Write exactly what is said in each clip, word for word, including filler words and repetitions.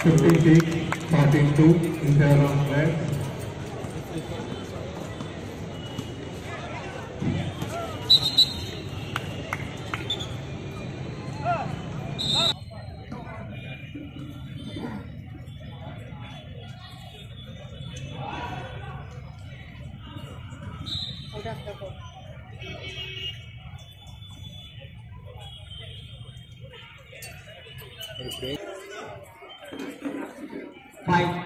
fifteen six, fourteen two in favor of red. Five.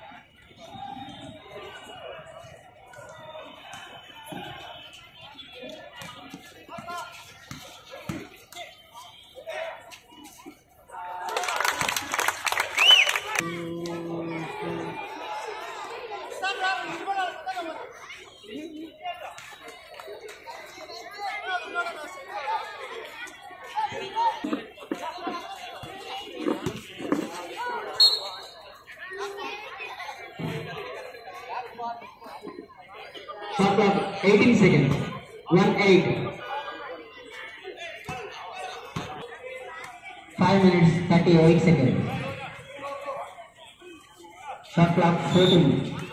Shot clock eighteen seconds. One eight. Five minutes thirty eight seconds. Shot clock fourteen.